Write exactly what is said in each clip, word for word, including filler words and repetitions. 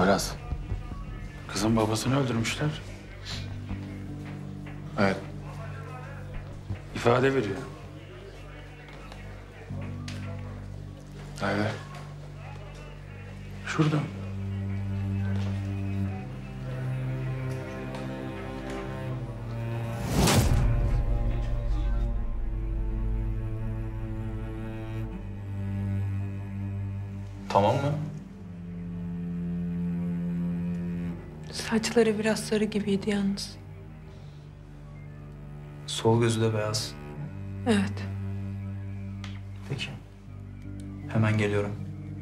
Poyraz. Kızın babasını öldürmüşler. Evet. İfade veriyor. Nerede? Şurada. Tamam mı? Saçları biraz sarı gibiydi yalnız. Sol gözü de beyaz. Evet. Peki. Hemen geliyorum.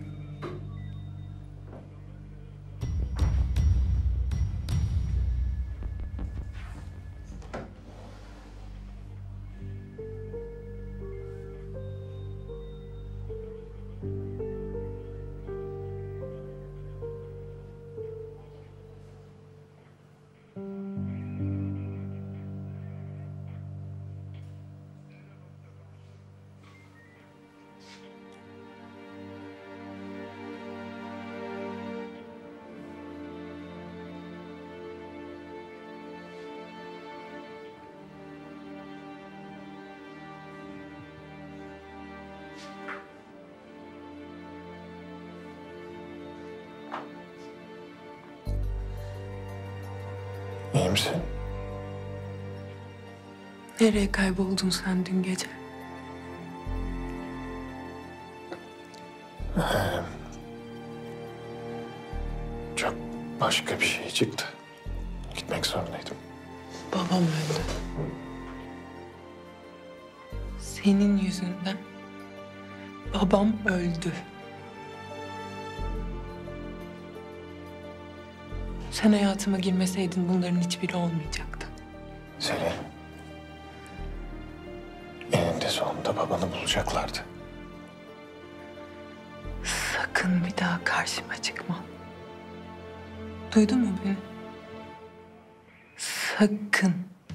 İyi misin? Nereye kayboldun sen dün gece? Ee, çok başka bir şey çıktı. Gitmek zorundaydım. Babam öldü. Senin yüzünden babam öldü. Sen hayatıma girmeseydin bunların hiçbiri olmayacaktı. Selin. Eninde sonunda babanı bulacaklardı. Sakın bir daha karşıma çıkma. Duydun mu beni? Sakın.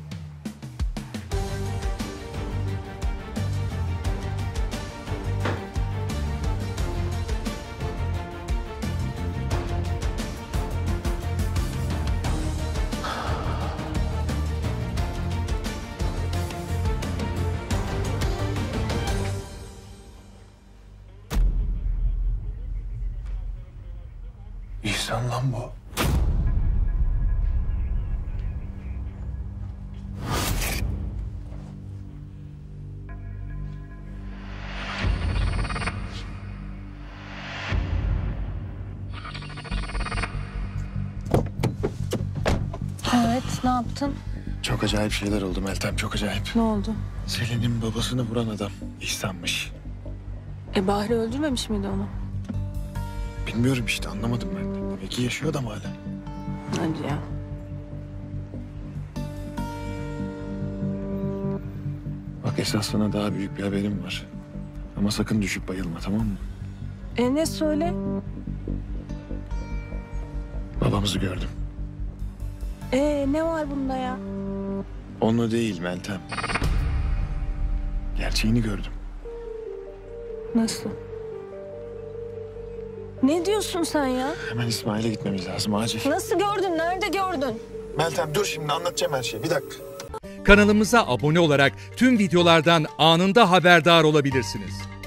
İhsan lan bu. Evet, ne yaptın? Çok acayip şeyler oldu Meltem, çok acayip. Ne oldu? Selin'in babasını vuran adam İhsan'mış. E Bahri öldürmemiş miydi onu? Bilmiyorum işte, anlamadım ben de. Demek ki yaşıyor adam hala. Hadi ya. Bak esas sana daha büyük bir haberim var. Ama sakın düşüp bayılma, tamam mı? E ne söyle? Babamızı gördüm. E ne var bunda ya? Onu değil Meltem. Gerçeğini gördüm. Nasıl? Ne diyorsun sen ya? Hemen İsmail'e gitmemiz lazım, acil. Nasıl gördün? Nerede gördün? Meltem dur, şimdi anlatacağım her şeyi. Bir dakika. Kanalımıza abone olarak tüm videolardan anında haberdar olabilirsiniz.